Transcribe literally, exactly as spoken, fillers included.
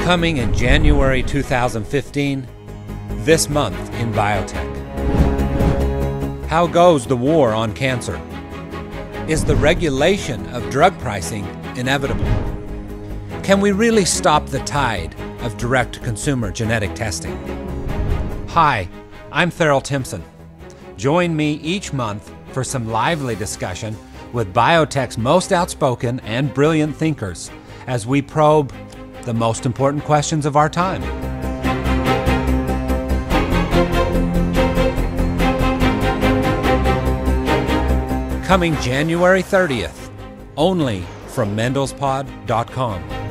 Coming in January two thousand fifteen, this month in Biotech. How goes the war on cancer? Is the regulation of drug pricing inevitable? Can we really stop the tide of direct-to-consumer genetic testing? Hi, I'm Theral Timpson. Join me each month for some lively discussion with Biotech's most outspoken and brilliant thinkers as we probe the most important questions of our time. Coming January thirtieth, only from Mendels Pod dot com.